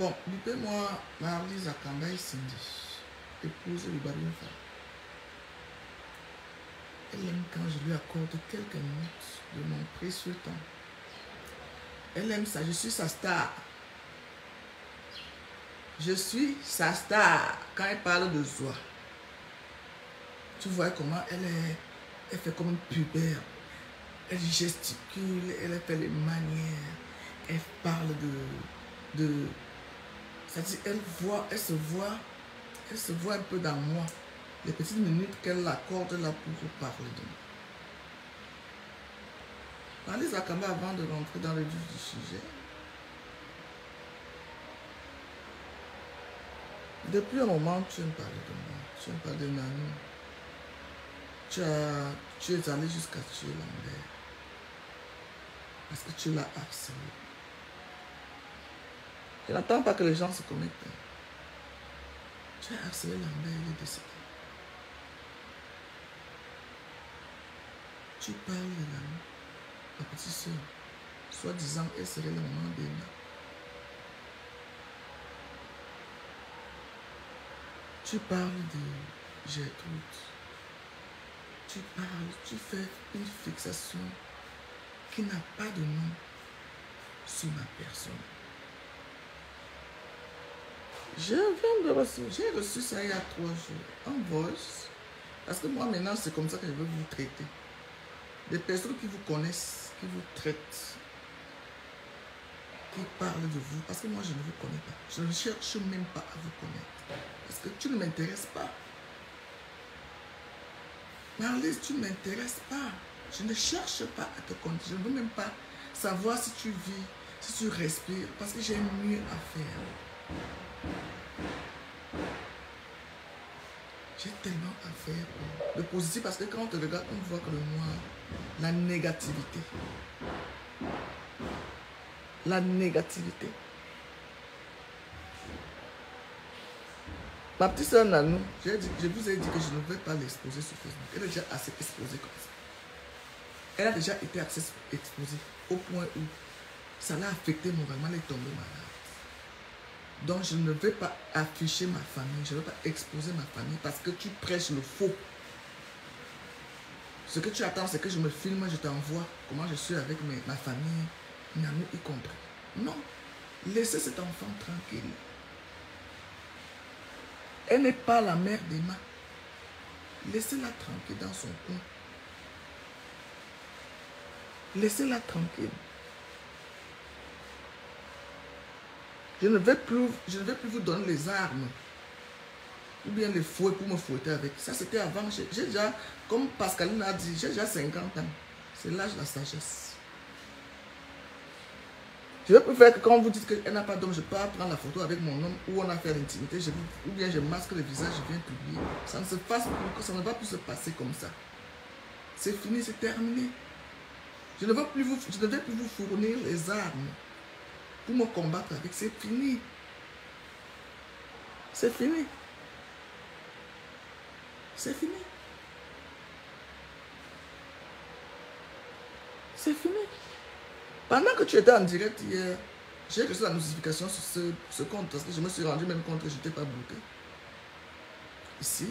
Bon, moi, Marlise Akanda et Cindy, épouse de Babinfa. Elle aime quand je lui accorde quelques minutes de mon précieux temps. Elle aime ça, je suis sa star. Je suis sa star quand elle parle de soi. Tu vois comment elle fait comme une pubère. Elle gesticule, elle fait les manières. Elle parle de c'est-à-dire, elle se voit un peu dans moi. Les petites minutes qu'elle accorde là pour parler de moi. Marlise Akamba, avant de rentrer dans le vif du sujet, depuis un moment, tu aimes parler de moi. Tu aimes parler de Nanou. Tu es allé jusqu'à tuer Lambert. Parce que tu l'as harcelé. Je n'attends pas que les gens se connectent. Tu as harcelé Lambert, il est décédé. Tu parles de Nanou, la petite soeur. Soi-disant, elle serait la maman d'Emma. Tu parles de Gertrude. Tu parles, tu fais une fixation qui n'a pas de nom sur ma personne. Je viens de recevoir, j'ai reçu ça il y a 3 jours, en voice. Parce que moi maintenant, c'est comme ça que je veux vous traiter. Des personnes qui vous connaissent, qui vous traitent, qui parlent de vous. Parce que moi, je ne vous connais pas. Je ne cherche même pas à vous connaître. Parce que tu ne m'intéresses pas. Marlise, tu ne m'intéresses pas. Je ne cherche pas à te connaître. Je ne veux même pas savoir si tu vis, si tu respires. Parce que j'ai mieux à faire. J'ai tellement à faire. Le positif, parce que quand on te regarde, on voit que le noir, la négativité. La négativité. Ma petite soeur Nanou, je vous ai dit que je ne vais pas l'exposer sur Facebook. Elle est déjà assez exposée comme ça. Elle a déjà été assez exposée au point où ça l'a affecté moralement, elle est tombée malade. Donc je ne vais pas afficher ma famille, je ne vais pas exposer ma famille parce que tu prêches le faux. Ce que tu attends, c'est que je me filme, je t'envoie comment je suis avec ma famille, Nanou y compris. Non, laissez cet enfant tranquille. Elle n'est pas la mère d'Emma. Laissez-la tranquille dans son coin. Laissez-la tranquille. Je ne vais plus vous donner les armes. Ou bien les fouets pour me fouetter avec. Ça, c'était avant. J'ai déjà, comme Pascaline a dit, j'ai déjà 50 ans. C'est l'âge de la sagesse. Je vais plus faire que quand vous dites qu'elle n'a pas d'homme, je pars prendre la photo avec mon homme où on a fait l'intimité, ou bien je masque le visage, je viens publier. Ça ne se passe plus, ça ne va plus se passer comme ça. C'est fini, c'est terminé. Je ne vais plus vous fournir les armes pour me combattre avec. C'est fini. C'est fini. C'est fini. C'est fini. Pendant que tu étais en direct hier, j'ai reçu la notification sur ce compte parce que je me suis rendu même compte que je n'étais pas bloqué. Ici.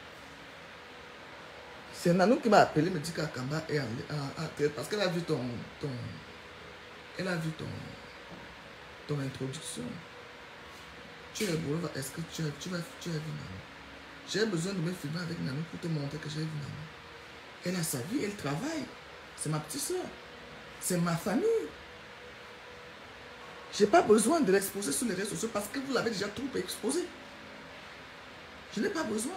C'est Nanou qui m'a appelé, me dit qu'Akamba est en tête parce qu'elle a vu ton introduction. Tu es beau, est-ce que tu as vu Nanou? J'ai besoin de me filmer avec Nanou pour te montrer que j'ai vu Nanou. Elle a sa vie, elle travaille. C'est ma petite soeur. C'est ma famille. Je n'ai pas besoin de l'exposer sur les réseaux sociaux parce que vous l'avez déjà trop exposé. Je n'ai pas besoin.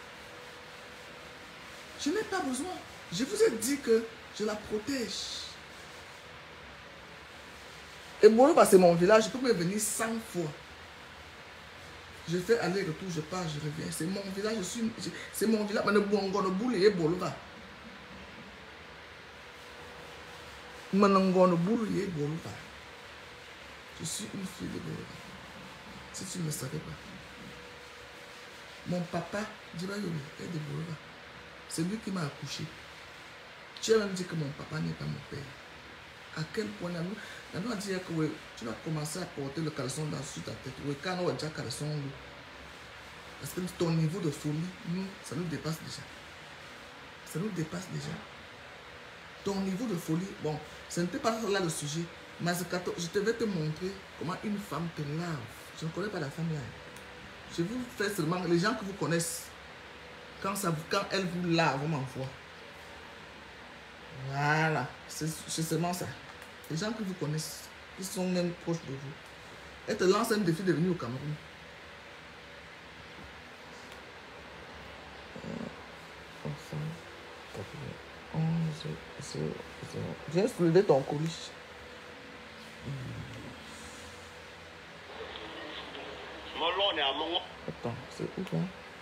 Je n'ai pas besoin. Je vous ai dit que je la protège. Et Boloba, c'est mon village. Je peux me venir 100 fois. Je fais aller-retour, je pars, je reviens. C'est mon village. C'est mon village. Mais le Bongo, boule et Boloba. Je suis une fille de Boloba. Si tu ne le savais pas. Mon papa, Dibayoli, est de Boloba. C'est lui qui m'a accouché. Tu as même dit que mon papa n'est pas mon père. À quel point la nous a dit que oui, tu vas commencer à porter le caleçon sur ta tête. Oui, quand on a déjà caleçon, parce que ton niveau de folie, nous, ça nous dépasse déjà. Ça nous dépasse déjà. Ton niveau de folie, bon, ce n'était pas là le sujet. Mais je vais te montrer comment une femme te lave. Je ne connais pas la femme là. Je vous fais seulement les gens que vous connaissez. Quand elle vous lave, on m'envoie. Voilà. C'est seulement ça. Les gens que vous connaissez, qui sont même proches de vous. Elle te lance un défi de venir au Cameroun. Enfin, 11, 0, 0. Viens soulever ton colis. Attends, c'est où là?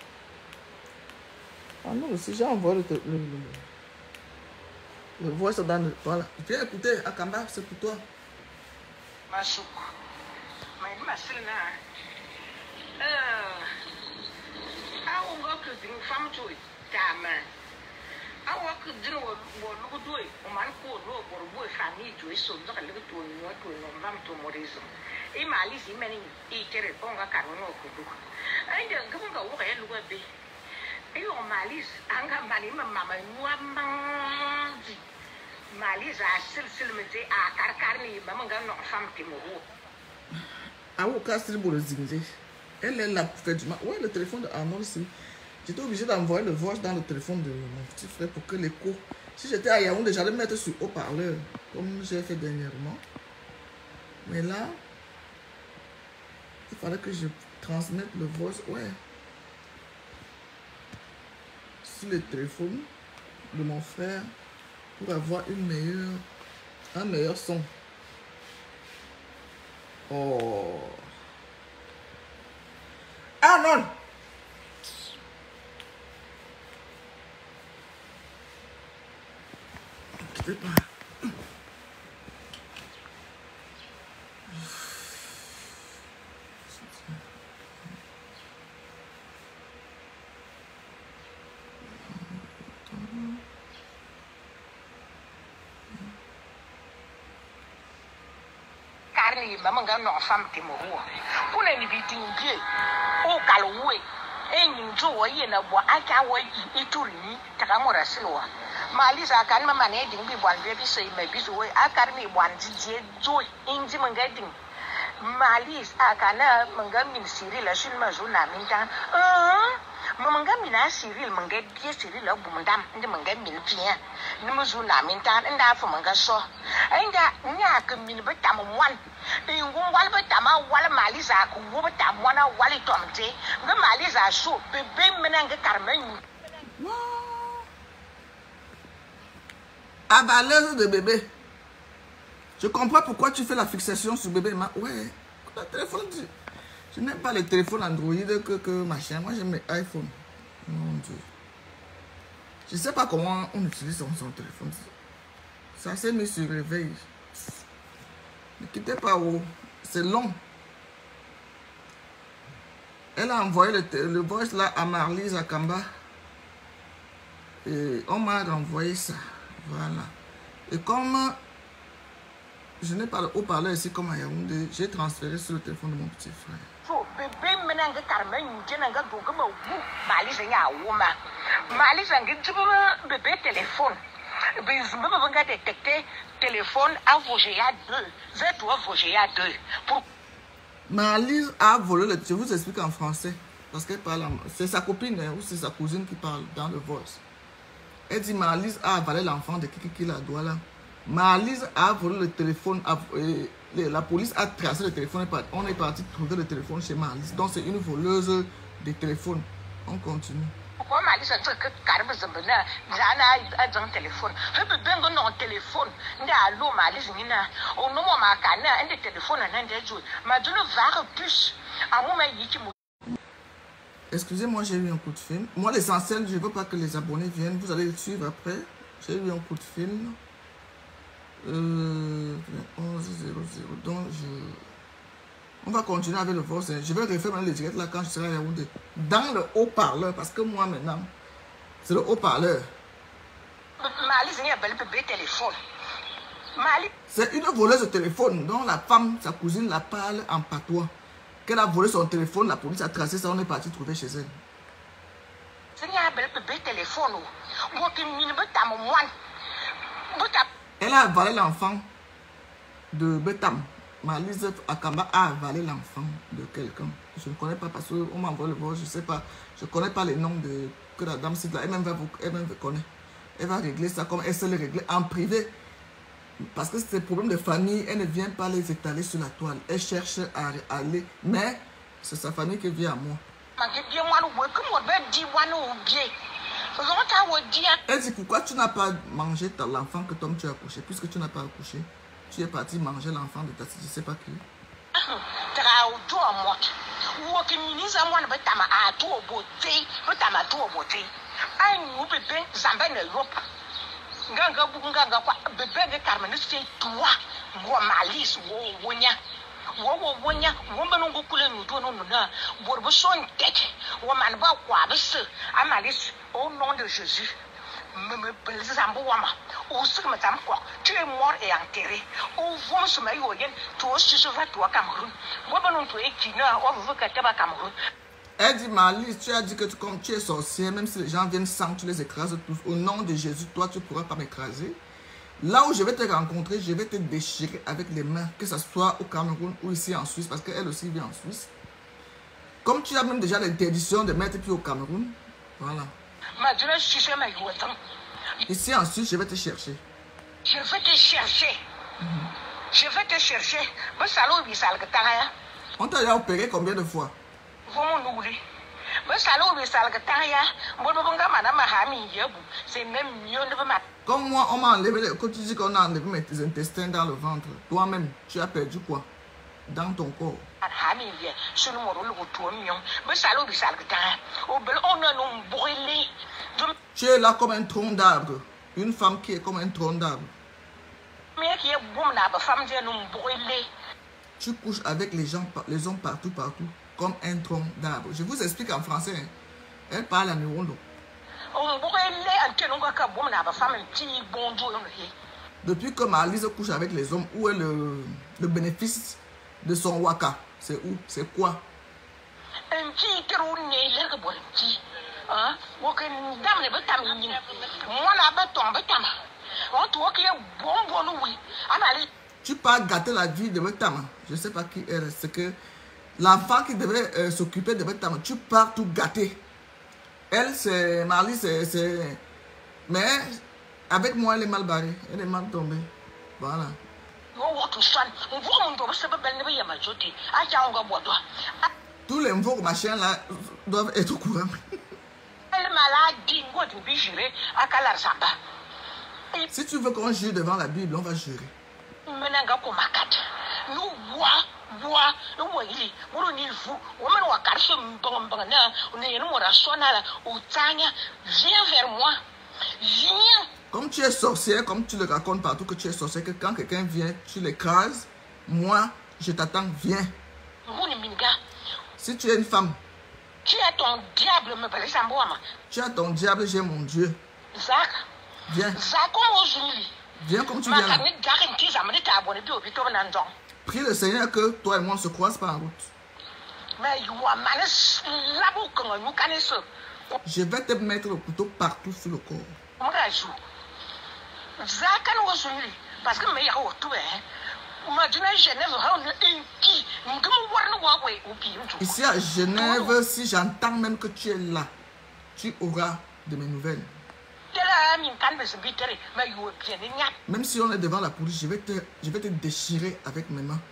Ah non, si j'ai envoyé le voice dans le... Voilà. Viens écouter, Akamba, c'est pour toi. Masuk. Mais masilna. Awo ngok ding fam joy. Tama. Awo ko ding wo lu doy. O man ko lo bor bo fami joy so ndo ka le to no mam to morizo. E mali si meni e tere ponga ka no ko du. Ai de ngam ga wo ka lu be. E o mali anga mani mama wa mangi. Mali za sil me te a karkar ni mama ga no fam ti mo. Awo Castri pour le zingé. Elle est là pour faire du mal. Ouais, le téléphone de Arnold aussi. J'étais obligé d'envoyer le voice dans le téléphone de mon petit frère pour que l'écho. Si j'étais à Yaoundé, j'allais mettre sur haut-parleur, comme j'ai fait dernièrement. Mais là, il fallait que je transmette le voice, ouais, sur le téléphone de mon frère pour avoir un meilleur son. Oh. Ah non! Je sais pas. Karni mama ga no fam ti mo ho. Kuna ni bitingie. O kalwe. Enyi jo wo ye na bo aka wo ituri ni takamora silwa. Malisa kan mama ne ding bi bwan bi so me bi so we akar mi bwan jije jo inji manga ding. Malis akana manga min Cyril la shil mazuna minta. Manga min Cyril manga bi Cyril la bumdam ndi manga min pia. Ni mazuna minta nda fu manga so. Ainda nya ka min betam wan. Ngum wal betam wal Malisa ku wo betam wana wali tomte. Nga Malisa so bebe menanga karmen. Avaleuse de bébé. Je comprends pourquoi tu fais la fixation sur bébé. Ouais, le téléphone, je n'aime pas les téléphones Android que machin. Moi, j'aime les iPhones. Mon Dieu. Je ne sais pas comment on utilise son téléphone. Ça s'est mis sur réveil. Ne quittez pas où. C'est long. Elle a envoyé le voice là à Marlise Akamba. Et on m'a renvoyé ça. Voilà. Et comme je n'ai pas le haut-parleur ici comme à Yaoundé, j'ai transféré sur le téléphone de mon petit frère. Marlise a volé le... Je vous explique en français. Parce qu'elle parle... C'est sa copine ou c'est sa cousine qui parle dans le voice. Elle dit Marlise a avalé l'enfant de qui la doit là. Marlise a volé le téléphone. La police a tracé le téléphone. On est parti trouver le téléphone chez Marlise. Donc c'est une voleuse de téléphone. On continue. Pourquoi Marlise a dit que Carbe Zambana, Zana a un téléphone. Je peux bien donner un téléphone. N'allô Marlise Nina. Au nom de ma cana, un des téléphones à un des jours. Ma donne va plus. À moi, excusez-moi, j'ai eu un coup de fil. Moi, l'essentiel, je ne veux pas que les abonnés viennent. Vous allez le suivre après. J'ai eu un coup de fil. 11 00. Donc, on va continuer avec le voice. Je vais refaire les directs là quand je serai à Yaoundé. Dans le haut-parleur. Parce que moi, maintenant, c'est le haut-parleur. Malise, il y a un bébé téléphone. C'est une voleuse de téléphone dont la femme, sa cousine, la parle en patois. Qu'elle a volé son téléphone, la police a tracé ça, on est parti trouver chez elle. Elle a avalé l'enfant de Betam. Malise Akamba a avalé l'enfant de quelqu'un. Je ne connais pas parce qu'on m'a envoyé le vol, je ne sais pas. Je ne connais pas les noms de que la dame cite là. Elle-même va connaître. Elle va régler ça comme elle sait le régler en privé. Parce que c'est des problèmes de famille, elle ne vient pas les étaler sur la toile. Elle cherche à aller, mais c'est sa famille qui vient à moi. Elle dit pourquoi tu n'as pas mangé l'enfant que toi tu as accouché, puisque tu n'as pas accouché. Tu es parti manger l'enfant de ta je ne sais pas qui. Ganga buganga kwa bebe karmane se toi wo malis wo wonya wo wonya wo banongo kule nuto no na borbo son tete wo man ba kwa bese amalis au nom de Jésus me belzambo wama o sema tam kwa tu es mort et enterré o vom sema yo yen to si se va toi Cameroun wo banon to ekina o veut que taba Cameroun. Elle dit, Marlise, tu as dit que comme tu es sorcière, même si les gens viennent sans, tu les écrases tous. Au nom de Jésus, toi, tu ne pourras pas m'écraser. Là où je vais te rencontrer, je vais te déchirer avec les mains, que ce soit au Cameroun ou ici en Suisse, parce qu'elle aussi vient en Suisse. Comme tu as même déjà l'interdiction de mettre pied au Cameroun, voilà. Ici en Suisse, je vais te chercher. Je vais te chercher. Je vais te chercher. On t'a opéré combien de fois? Comme moi, on m'a enlevé, quand tu dis qu'on a enlevé mes intestins dans le ventre, toi-même, tu as perdu quoi dans ton corps? Tu es là comme un tronc d'arbre, une femme qui est comme un tronc d'arbre. Tu couches avec les gens, les hommes partout, comme un tronc d'arbre. Je vous explique en français. Hein. Elle parle en Mirondo. Depuis que Marlise couche avec les hommes, où est le bénéfice de son waka? C'est où? C'est quoi? Tu pars gâter la vie de Betam. Je ne sais pas qui est. C'est que l'enfant qui devait s'occuper de Betam, tu pars tout gâter. Elle, c'est Marlise, c'est... Mais avec moi, elle est mal barrée. Elle est mal tombée. Voilà. Tous les nouveaux machins là doivent être au courant. Si tu veux qu'on jure devant la Bible, on va jurer. Viens vers moi. Viens. Comme tu es sorcière, comme tu le racontes partout que tu es sorcière, que quand quelqu'un vient, tu l'écrases. Moi, je t'attends, viens. Si tu es une femme, tu as ton diable, me parle Samboama. Tu as ton diable, j'ai mon Dieu. Zach. Viens. Viens comme tu viens là. Prie le Seigneur que toi et moi on se croise par en route. Je vais te mettre le couteau partout sur le corps. Parce que ici à Genève, si j'entends même que tu es là, tu auras de mes nouvelles. Même si on est devant la police, je vais te déchirer avec mes mains.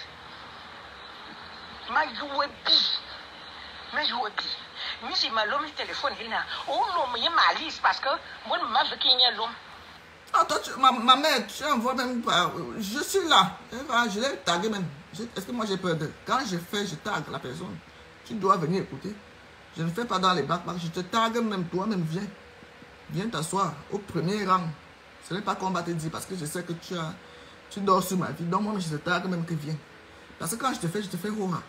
Ah, toi, ma mère, tu envoies même pas. Je suis là. Je l'ai tagué même. Est-ce que moi j'ai peur d'elle? Quand je tague la personne. Tu dois venir écouter. Je ne fais pas dans les bacs. Je te tague même toi-même. Viens. Viens t'asseoir au premier rang. Ce n'est pas qu'on va te dire parce que je sais que tu dors sur ma vie. Donc moi, je te tague même que viens. Parce que quand je te fais rora.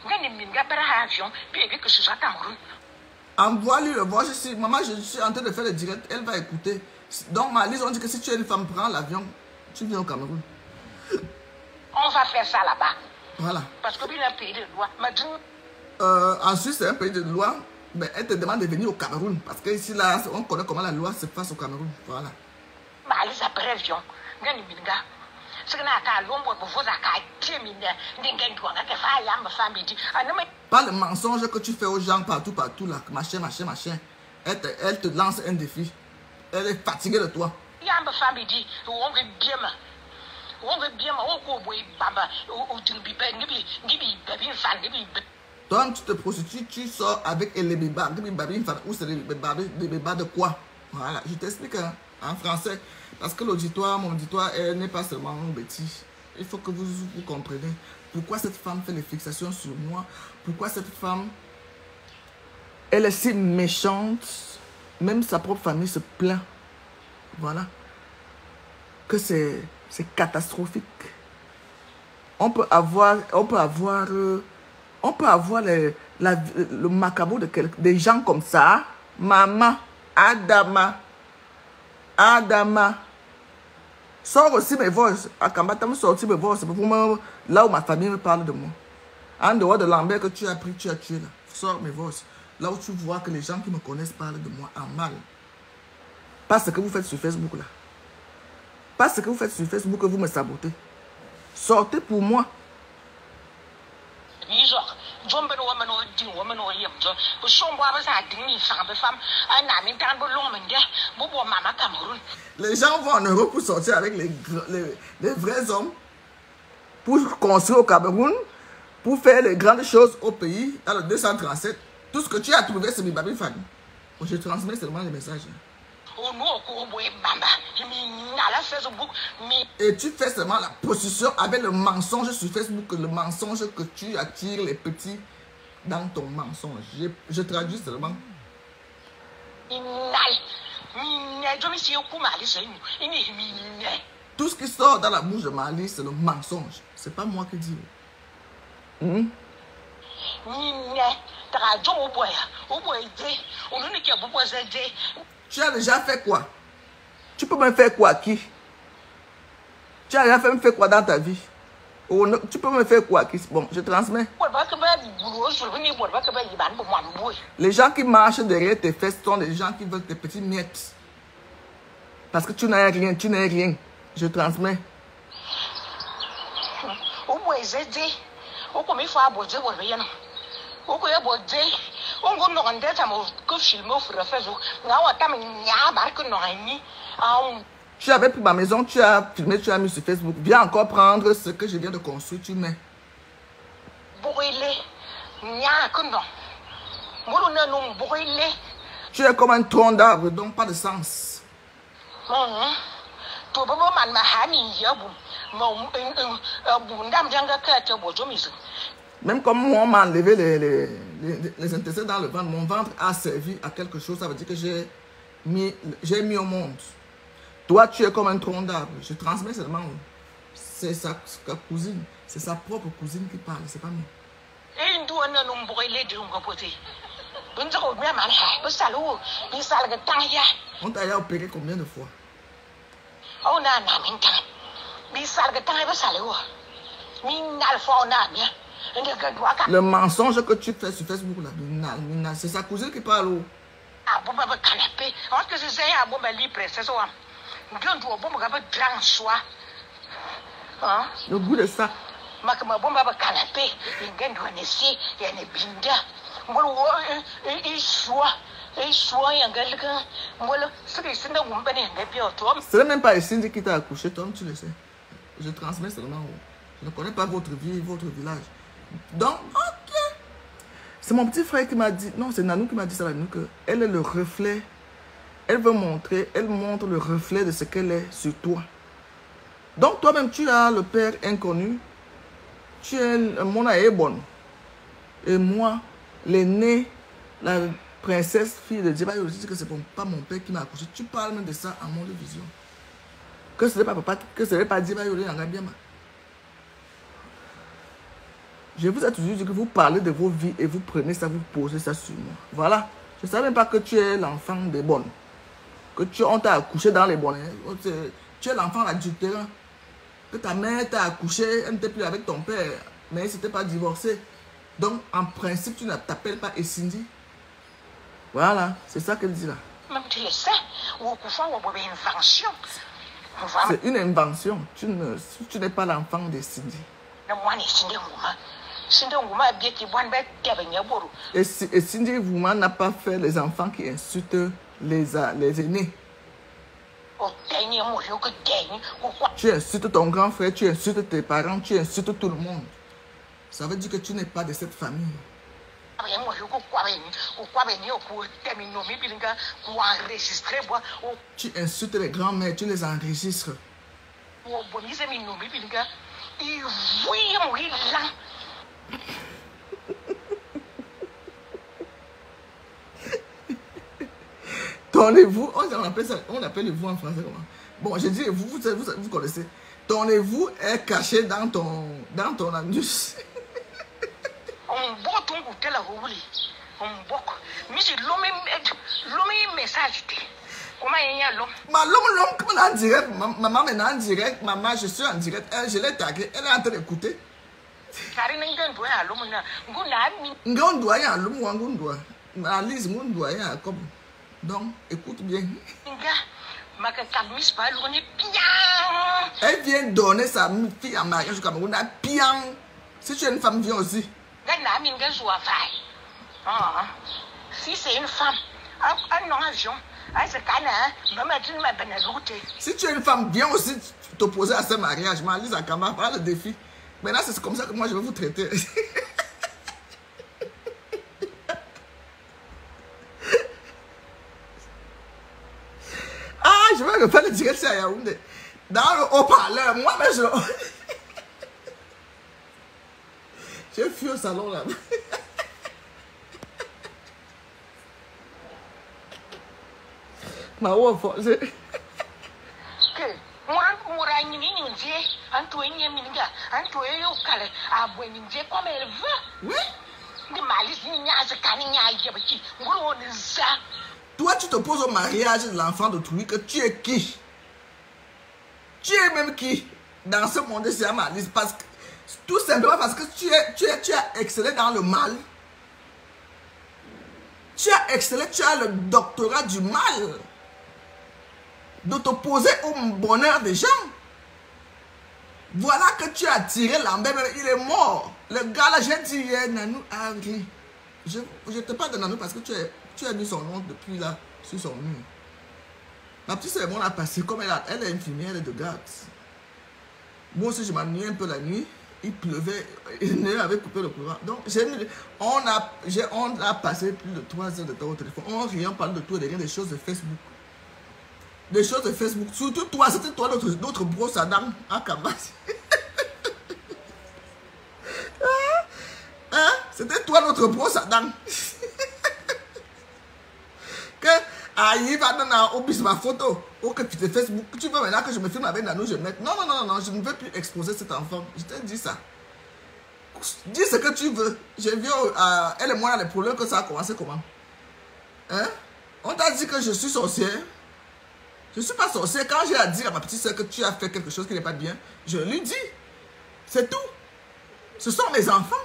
Envoie-lui le voice ici. Maman, je suis en train de faire le direct. Elle va écouter. Donc, Malise, on dit que si tu es une femme, prends l'avion. Tu viens au Cameroun. On va faire ça là-bas. Voilà. Parce que c'est un pays de loi. En Suisse, c'est un pays de loi. Mais elle te demande de venir au Cameroun. Parce que ici, là, on connaît comment la loi se passe au Cameroun. Voilà. Malise a prévision. Pas le mensonge que tu fais aux gens partout, là. Machin. Elle te lance un défi. Elle est fatiguée de toi. Toi, tu te prostitues, tu sors avec les bébés. Ou c'est des bébés de quoi? Voilà, je t'explique en français. Parce que l'auditoire, mon auditoire, elle n'est pas seulement un bêtise. Il faut que vous compreniez pourquoi cette femme fait les fixations sur moi. Pourquoi cette femme, elle est si méchante. Même sa propre famille se plaint. Voilà. Que c'est catastrophique. On peut avoir le macabre des gens comme ça. Maman, Adama. Sors aussi mes voix. À Kambata, me sortir mes voix. C'est pour moi, là où ma famille me parle de moi. En dehors de l'ambert que tu as pris, tu as tué là. Sors mes voix. Là où tu vois que les gens qui me connaissent parlent de moi en mal. Pas ce que vous faites sur Facebook là. Pas ce que vous faites sur Facebook que vous me sabotez. Sortez pour moi. Les gens vont en Europe pour sortir avec les vrais hommes, pour construire au Cameroun, pour faire les grandes choses au pays, dans le 237. Tout ce que tu as trouvé, c'est Bibabi Fanny. Je transmets seulement les messages. Et tu fais seulement la position avec le mensonge sur Facebook, le mensonge que tu attires les petits dans ton mensonge. Je traduis seulement. Tout ce qui sort dans la bouche de Mali, c'est le mensonge. C'est pas moi qui dis. Tu as déjà fait quoi? Tu peux me faire quoi qui? Tu as déjà fait quoi dans ta vie? Tu peux me faire quoi qui? Bon, je transmets. Les gens qui marchent derrière tes fesses sont des gens qui veulent tes petits miettes. Parce que tu n'as rien, tu n'as rien. Je transmets. Tu avais pris ma maison, tu as filmé, tu as mis sur Facebook. Viens encore prendre ce que je viens de construire, tu mets. Tu es comme un tronc d'arbre, donc pas de sens. Même comme moi, on m'a enlevé les intestins dans le ventre, mon ventre a servi à quelque chose, ça veut dire que j'ai mis au monde. Toi, tu es comme un tronc d'arbre. Je transmets seulement. C'est sa cousine, c'est sa propre cousine qui parle, c'est pas moi. On t'a opéré combien de fois? Le mensonge que tu fais sur Facebook là, c'est sa cousine qui parle. Le goût de ça. Ce n'est même pas Cindy qui t'a accouché, Tom, tu le sais. Je transmets seulement. Je ne connais pas votre vie, votre village. Donc, ok. C'est mon petit frère qui m'a dit, non, c'est Nanou qui m'a dit ça, qu'elle est le reflet. Elle veut montrer, elle montre le reflet de ce qu'elle est sur toi. Donc, toi-même, tu as le père inconnu. Tu es mon aébon. Et moi, l'aîné, la princesse, fille de Dieu, je dis que ce n'est pas mon père qui m'a accouché. Tu parles même de ça à mon vision. Que ce n'est pas papa, que ce n'est pas Dieu, Je vous ai toujours dit que vous parlez de vos vies et vous prenez ça, vous posez ça sur moi. Voilà. Je ne savais même pas que tu es l'enfant des bonnes. Que on t'a accouché dans les bonnes. Tu es l'enfant adultérant. Que ta mère t'a accouché, elle n'était plus avec ton père, mais elle n'était pas divorcée. Donc, en principe, tu ne t'appelles pas Cindy. Voilà, c'est ça qu'elle dit là. C'est une invention. Tu n'es pas l'enfant de Cindy. Et Cindy Woman n'a pas fait les enfants qui insultent les aînés. Tu insultes ton grand frère, tu insultes tes parents, tu insultes tout le monde. Ça veut dire que tu n'es pas de cette famille. Tu insultes les grands-mères, tu les enregistres. Tournez-vous, on appelle vous en français comment? Bon, je dis vous connaissez. Tournez-vous est caché dans ton anus. L'homme, comme en direct, maman maintenant en direct, maman, je suis en direct, je l'ai tagué, elle est en train d'écouter. Donc, écoute bien. Elle vient donner sa fille en mariage au Cameroun. Si tu es une femme, viens aussi. Si c'est une femme, si tu es une femme, viens aussi t'opposer à ce mariage. Malise Akama, voilà le défi. Maintenant, c'est comme ça que moi je vais vous traiter. Je vais refaire le direct à Yaoundé. Dans le haut-parleur, moi-même, j'ai fui au salon là. Ma voix forte. Toi, tu te poses au mariage de l'enfant d'autrui, que tu es qui? Tu es même qui? Dans ce monde, c'est Malise. Parce que, tout simplement parce que tu as excellé dans le mal. Tu as excellé, tu as le doctorat du mal. De t'opposer au bonheur des gens. Voilà que tu as tiré l'embête, il est mort. Le gars là, j'ai dit hier, Nanou a ri. Je ne te parle de Nanou parce que tu as mis son nom depuis là, sur son mur. Ma petite sœur, on a passé, comme elle est infirmière, elle est de garde. Moi aussi, je m'ennuyais un peu la nuit. Il pleuvait, il avait coupé le courant. Donc, on a passé plus de 3 heures de temps au téléphone. On riait, on parle de tout et de rien, des choses de Facebook. Des choses de Facebook. Surtout toi, c'était toi notre brosse à dents à Kabas. Hein? C'était toi notre brosse à dents. Que Aïe va donner au bis ma photo. Ok, tu fais Facebook. Tu veux maintenant que je me filme avec Nanou, je mette. Non, je ne veux plus exposer cet enfant. Je t'ai dit ça. Dis ce que tu veux. J'ai vu elle et moi les problèmes que ça a commencé comment. Hein? On t'a dit que je suis sorcière. Je ne suis pas sorcière. Quand j'ai à dire à ma petite soeur que tu as fait quelque chose qui n'est pas bien, je lui dis. C'est tout. Ce sont mes enfants.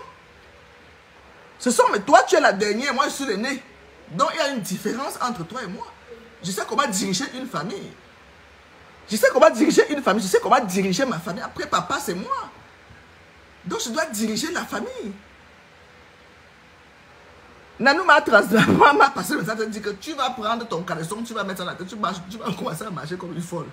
Toi, tu es la dernière, moi, je suis l'aîné. Donc, il y a une différence entre toi et moi. Je sais comment diriger une famille. Je sais comment diriger ma famille. Après, papa, c'est moi. Donc, je dois diriger la famille. Nanou m'a passé le message, elle dit que tu vas prendre ton caleçon, tu vas mettre ça dans la tête, tu vas commencer à marcher comme une folle.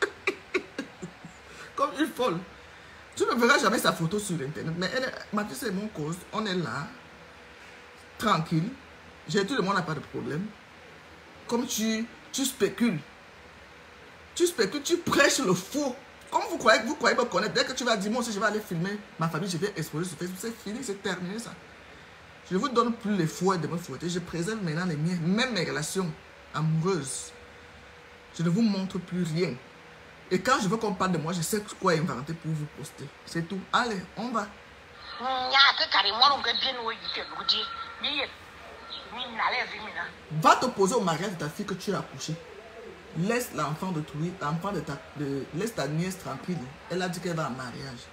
Comme une folle. Tu ne verras jamais sa photo sur Internet. Mais Mathieu, c'est mon cause. On est là, tranquille. Tout le monde n'a pas de problème. Comme tu spécules. Tu spécules, tu prêches le faux. Comme vous croyez me connaître. Dès que tu vas dire, moi aussi, je vais aller filmer ma famille, je vais exposer sur Facebook. C'est fini, c'est terminé ça. Je ne vous donne plus les fouets de me fouetter. Je préserve maintenant les miens, même mes relations amoureuses. Je ne vous montre plus rien. Et quand je veux qu'on parle de moi, je sais quoi inventer pour vous poster. C'est tout. Allez, on va. Va te poser au mariage de ta fille que tu as accouché. Laisse l'enfant de laisse ta nièce tranquille. Elle a dit qu'elle va en mariage.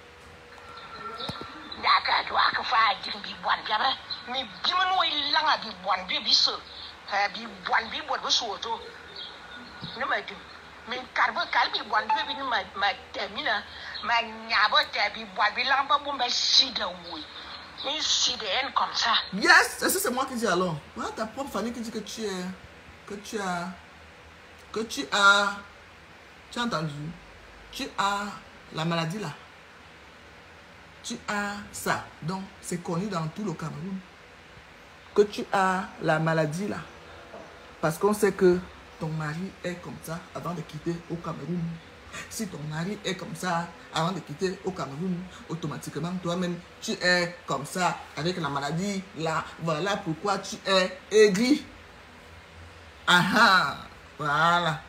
Yes, c'est moi qui dis alors. Voilà ta propre famille qui dit que tu as entendu, tu as la maladie là. Tu as ça. Donc, c'est connu dans tout le Cameroun que tu as la maladie là. Parce qu'on sait que ton mari est comme ça avant de quitter au Cameroun. Si ton mari est comme ça avant de quitter au Cameroun, automatiquement, toi-même, tu es comme ça avec la maladie là. Voilà pourquoi tu es aigri. Ah, voilà.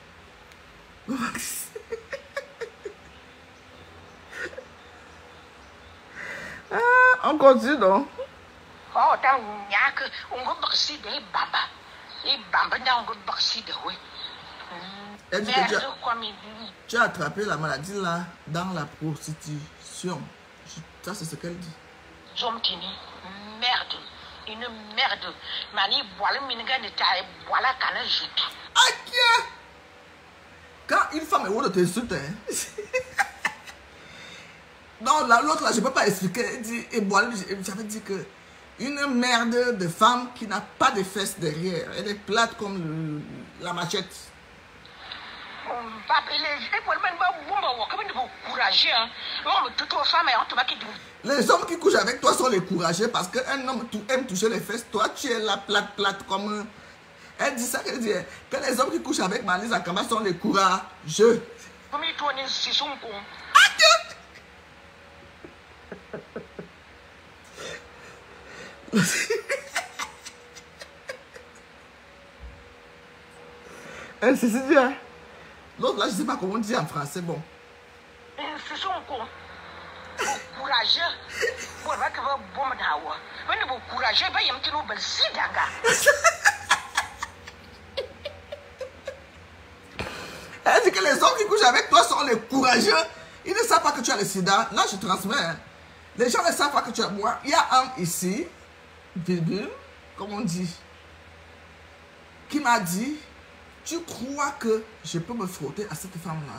On continue donc. Oh, tant mieux que on va boxer des baba. Et baba n'a on va boxer de oui. Elle dit que tu as attrapé la maladie là dans la prostitution. Ça, c'est ce qu'elle dit. Merde. Une merde. Mani boile minga ne taille boile cana jute. Ok. Quand une femme est où de t'insulte, hein? Non, l'autre là, je ne peux pas expliquer. Elle dit, et boile, j'avais dit que une merde de femme qui n'a pas de fesses derrière. Elle est plate comme la machette. Les hommes qui couchent avec toi sont les courageux parce qu'un homme aime toucher les fesses. Toi, tu es la plate comme... Elle dit ça, elle dit que les hommes qui couchent avec Malise Akamba sont les courageux. Elle c'est dit, hein? L'autre là, je ne sais pas comment on dit en français, bon. C'est son con. Courageux. Courageux, elle dit que les hommes qui couchent avec toi sont les courageux. Ils ne savent pas que tu as le sida. Là, je transmets. Hein. Les gens ne savent pas que tu as moi. Il y a un ici, virgule, comme on dit, qui m'a dit, tu crois que je peux me frotter à cette femme-là?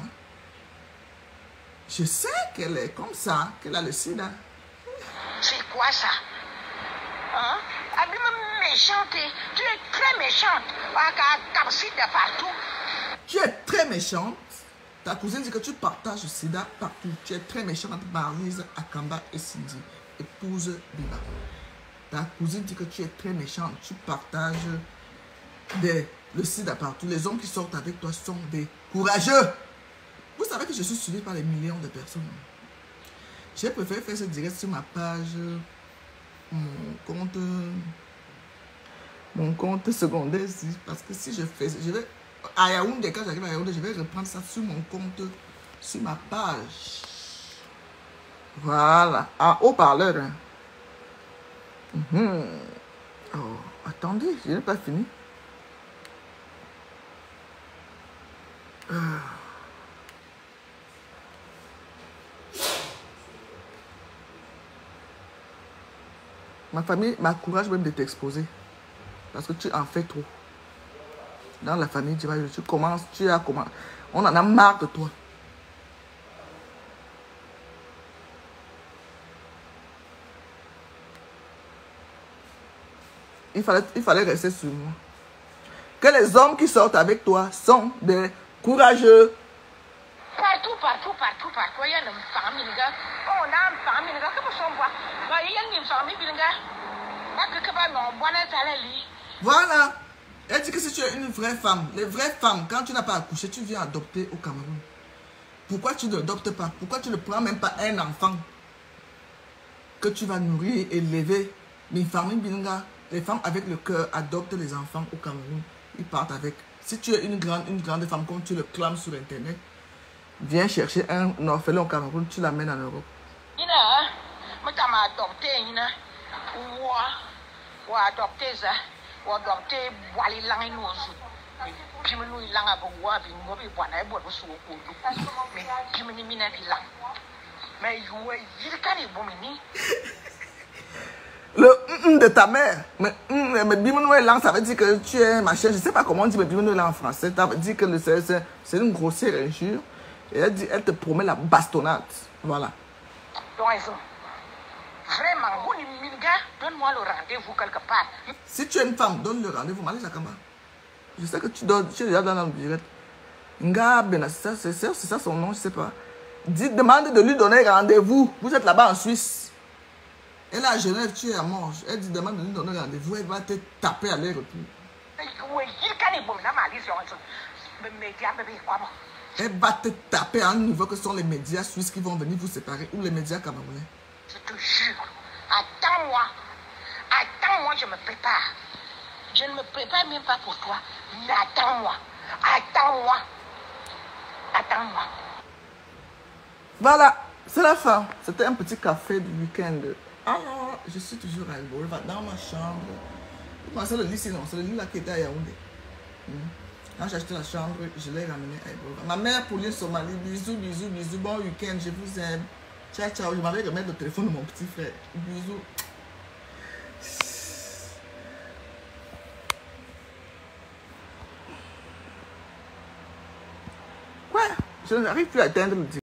Je sais qu'elle est comme ça, qu'elle a le sida. C'est quoi ça? Hein? Méchante, tu es très méchante. Tu es très méchante. Ta cousine dit que tu partages le sida partout. Tu es très méchante, Marlise Akamba et Cindy, épouse Biba. Ta cousine dit que tu es très méchante. Tu partages le sida partout. Les hommes qui sortent avec toi sont des courageux. Vous savez que je suis suivi par des millions de personnes. J'ai préféré faire ce direct sur ma page, mon compte secondaire ici. Parce que si je fais, je vais à Yaoundé, quand j'arrive à Yaoundé, je vais reprendre ça sur mon compte, sur ma page. Voilà, en haut-parleur. Oh, attendez, je n'ai pas fini. Ma famille m'encourage même de t'exposer. Parce que tu en fais trop. Dans la famille, tu commences, on en a marre de toi. Il fallait rester sur moi. Que les hommes qui sortent avec toi sont des courageux. Partout. Il y a une famille, on a une famille, voilà. Elle dit que si tu es une vraie femme, les vraies femmes, quand tu n'as pas accouché, tu viens adopter au Cameroun. Pourquoi tu ne l'adoptes pas? Pourquoi tu ne prends même pas un enfant que tu vas nourrir, élever? Mais les femmes avec le cœur adoptent les enfants au Cameroun. Ils partent avec. Si tu es une grande femme, comme tu le clames sur Internet, viens chercher un orphelin au Cameroun, tu l'amènes en Europe. t'as m'a adopté, ou adopté ça, ou adopté, boire les langues nous puis nous il langue à boire, puis nous il boire boire au sous au mais puis nous il n'a pas mais il can't y bomber. Le de ta mère, mais bimounou langue, ça veut dire que tu es machin. Je sais pas comment on dit mais bimounou en français. Ça veut dire que c'est une grossière injure. Et elle te promet la bastonnade. Voilà. Donc, vraiment, donne-moi le rendez-vous quelque part. Si tu es une femme, donne le rendez-vous. Malisa Kamba. Je sais que tu es déjà dans le direct. Nga Bena, c'est ça son nom, je sais pas. Demande de lui donner rendez-vous. Vous êtes là-bas en Suisse. Elle est à Genève, tu es à Morges. Elle dit demande de lui donner rendez-vous. Elle va te taper à l'air-retour. Elle va te taper à un niveau que ce sont les médias suisses qui vont venir vous séparer ou les médias camerounais. Je te jure. Attends-moi. Attends-moi, je me prépare. Je ne me prépare même pas pour toi. Mais attends-moi. Attends-moi. Attends-moi. Voilà, c'est la fin. C'était un petit café du week-end. Alors, je suis toujours à Elbow River, dans ma chambre. C'est le lit, sinon, c'est le lit là qui était à Yaoundé. Quand j'ai acheté la chambre, je l'ai ramené à Elbow River. Ma mère, Pauline Somalie, bisous, bisous, bisous. Bon week-end, je vous aime. Ciao, ciao. Je m'avais remettre le téléphone de mon petit frère. Bisous. Quoi? Je n'arrive plus à atteindre le